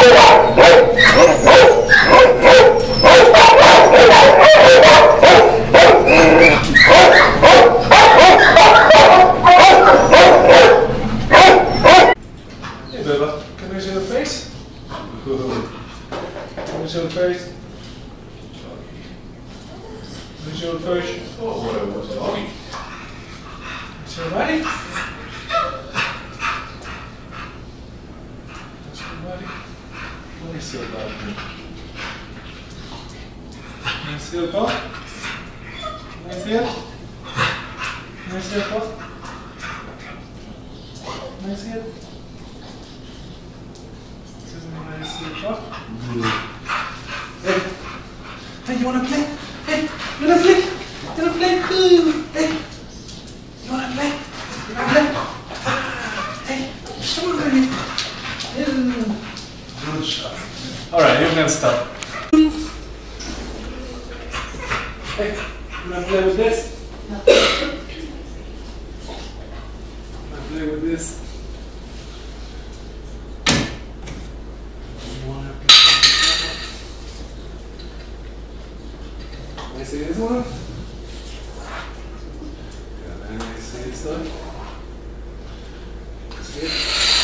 Bella, can I see the face? Can I see the face? Can I see the face? Oh, what was it? Doggy. Is it ready? Is it ready? Let me see that. Can I see the dog? Can I see it? Can I see the dog? Can I see it? Hey, hey, you wanna play? Hey, you wanna play? You wanna play? Hey, you wanna play? You wanna play? Hey, come on, baby. Good shot. All right, you can stop. Hey, you wanna play with this? Wanna play with this? Can I see this one? Can I see this one? See it?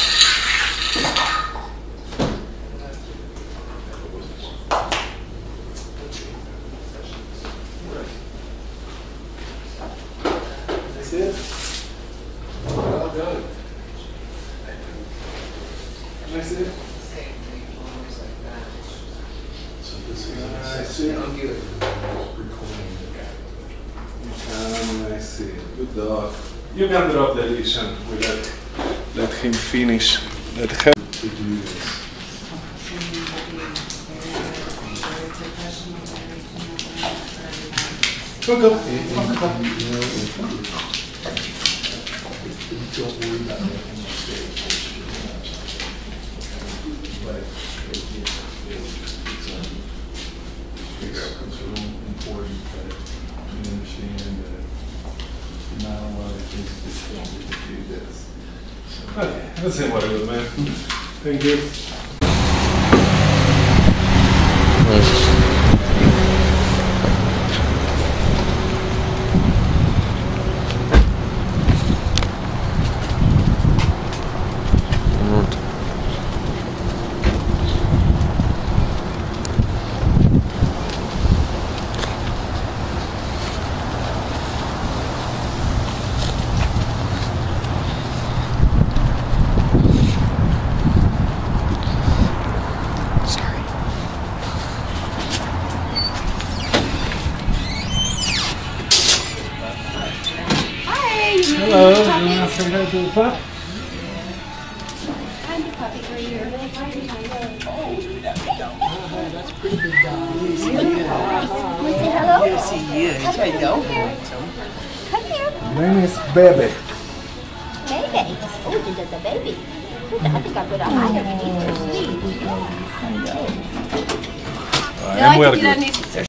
Can I see it? Well done. Can I see it? I see. I'll get it. I see. Good dog. You can drop the leash and we let him finish. Let her to do this. Look up. Don't worry about making mistakes. It's real important that you understand that not a lot of things to do this. So, okay, that's it, whatever, man. Thank you. Hello, you want to say hi to the pup? Hi, the puppy for you. Oh, that's a pretty big dog. Yes, he is. Say hello? Yes, he is. I know. Come here. My name is Bebe. Baby. Oh, this is a baby. I think I put a hide underneath her sleeve. And we're good.